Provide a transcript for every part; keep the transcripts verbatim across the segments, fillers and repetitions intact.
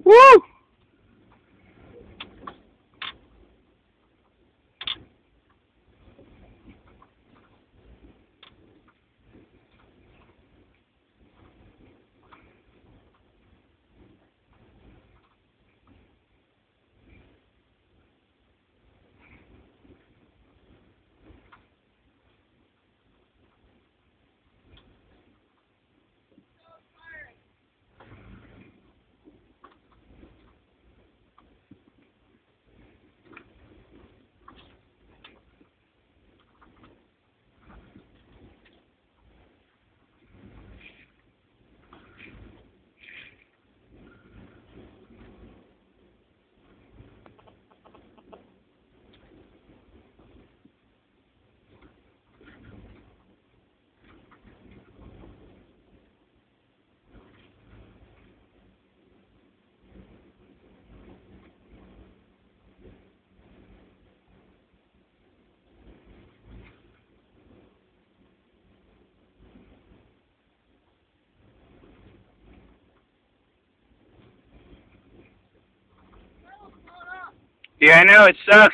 Woo! Yeah, I know, it sucks.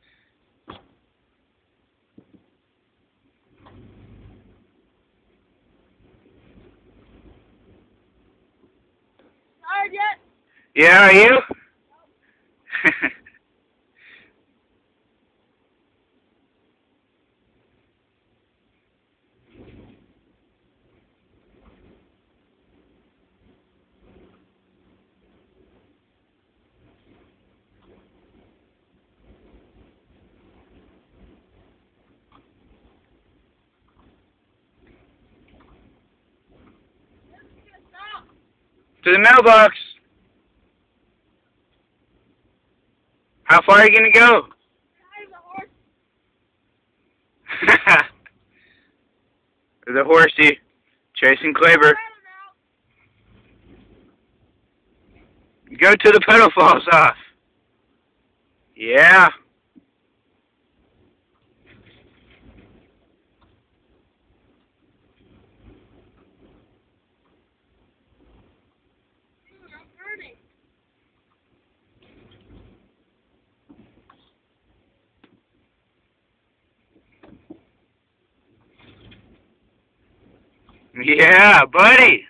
Tired yet? Yeah, are you? To the mailbox. How far are you gonna go? The horsey chasing Claver. Go till the pedal falls off. Yeah. Yeah, buddy.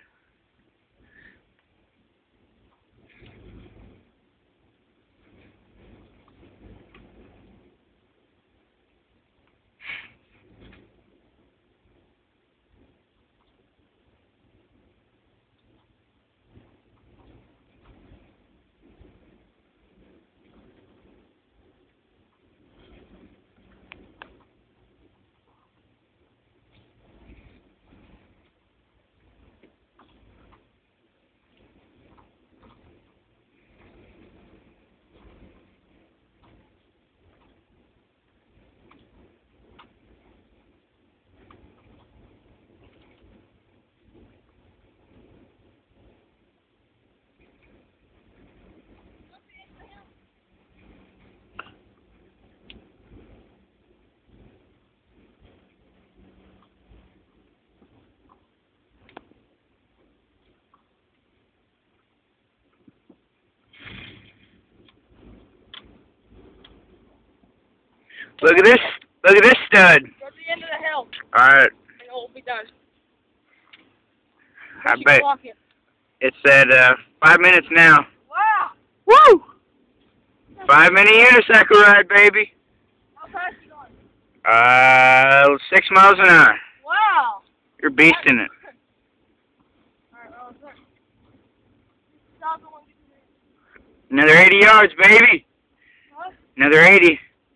Look at this. Look at this stud. Go to the end of the hill. All right. And it will be done. I Keep bet. walking. It's at uh, five minutes now. Wow. Woo! Five minute unicycle ride, baby. How fast are you going? Uh, six miles an hour. Wow. You're beasting it. Alright, well, it's Stop the one. Another eighty yards, baby. What? Another eighty.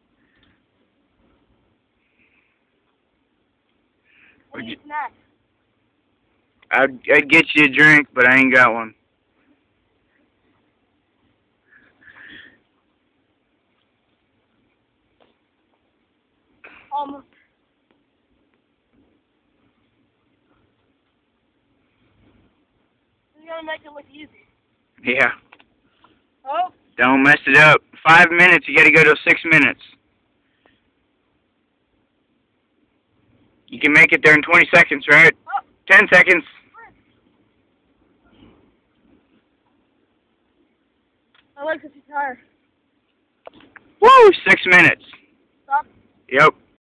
What do you snack? I'd, I'd get you a drink, but I ain't got one. Almost. You're gonna make it look easy. Yeah. Oh. Don't mess it up. Five minutes, you gotta go to six minutes. You can make it there in twenty seconds, right? Oh. Ten seconds. I like this guitar. Woo! Six minutes. Stop. Yep.